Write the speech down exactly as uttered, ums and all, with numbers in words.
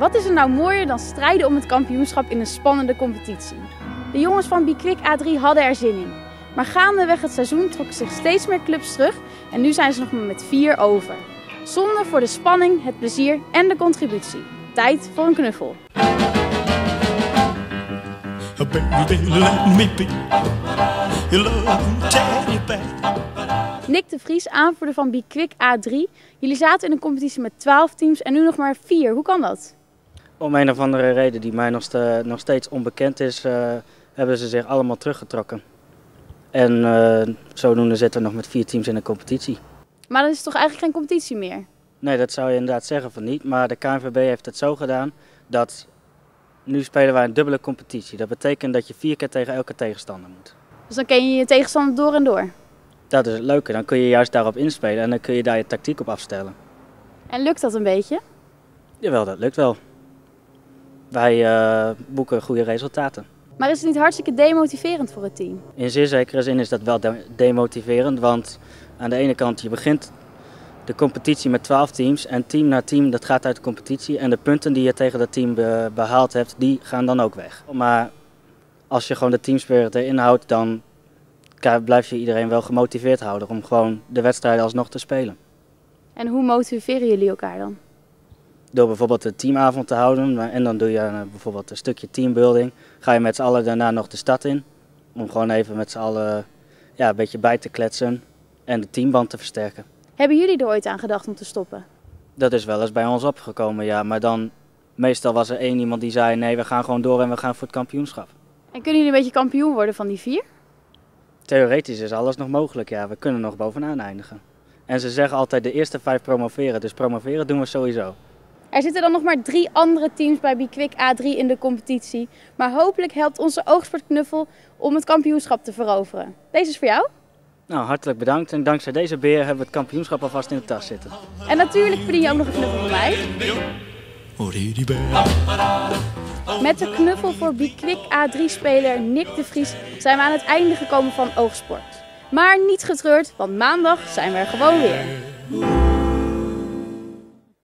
Wat is er nou mooier dan strijden om het kampioenschap in een spannende competitie? De jongens van Bikwik A drie hadden er zin in. Maar gaandeweg het seizoen trokken zich steeds meer clubs terug en nu zijn ze nog maar met vier over. Zonde voor de spanning, het plezier en de contributie. Tijd voor een knuffel. Nick de Vries, aanvoerder van Bikwik A drie. Jullie zaten in een competitie met twaalf teams en nu nog maar vier. Hoe kan dat? Om een of andere reden die mij nog, ste nog steeds onbekend is, uh, hebben ze zich allemaal teruggetrokken. En uh, zodoende zitten we nog met vier teams in een competitie. Maar dan is het toch eigenlijk geen competitie meer? Nee, dat zou je inderdaad zeggen van niet. Maar de K N V B heeft het zo gedaan dat nu spelen wij een dubbele competitie. Dat betekent dat je vier keer tegen elke tegenstander moet. Dus dan ken je je tegenstander door en door? Dat is het leuke. Dan kun je juist daarop inspelen en dan kun je daar je tactiek op afstellen. En lukt dat een beetje? Jawel, dat lukt wel. Wij uh, boeken goede resultaten. Maar is het niet hartstikke demotiverend voor het team? In zeer zekere zin is dat wel de demotiverend, want aan de ene kant je begint de competitie met twaalf teams en team na team dat gaat uit de competitie en de punten die je tegen dat team be behaald hebt, die gaan dan ook weg. Maar als je gewoon de teamspirit erin houdt, dan blijf je iedereen wel gemotiveerd houden om gewoon de wedstrijden alsnog te spelen. En hoe motiveren jullie elkaar dan? Door bijvoorbeeld een teamavond te houden en dan doe je uh, bijvoorbeeld een stukje teambuilding. Ga je met z'n allen daarna nog de stad in om gewoon even met z'n allen ja, een beetje bij te kletsen en de teamband te versterken. Hebben jullie er ooit aan gedacht om te stoppen? Dat is wel eens bij ons opgekomen, ja. Maar dan meestal was er één iemand die zei nee, we gaan gewoon door en we gaan voor het kampioenschap. En kunnen jullie een beetje kampioen worden van die vier? Theoretisch is alles nog mogelijk, ja. We kunnen nog bovenaan eindigen. En ze zeggen altijd de eerste vijf promoveren, dus promoveren doen we sowieso. Er zitten dan nog maar drie andere teams bij Bikwik A drie in de competitie. Maar hopelijk helpt onze oogsportknuffel om het kampioenschap te veroveren. Deze is voor jou. Nou, hartelijk bedankt. En dankzij deze beer hebben we het kampioenschap alvast in de tas zitten. En natuurlijk verdien je ook nog een knuffel van mij. Met de knuffel voor Bikwik A drie-speler Nick de Vries zijn we aan het einde gekomen van Oogsport. Maar niet getreurd, want maandag zijn we er gewoon weer.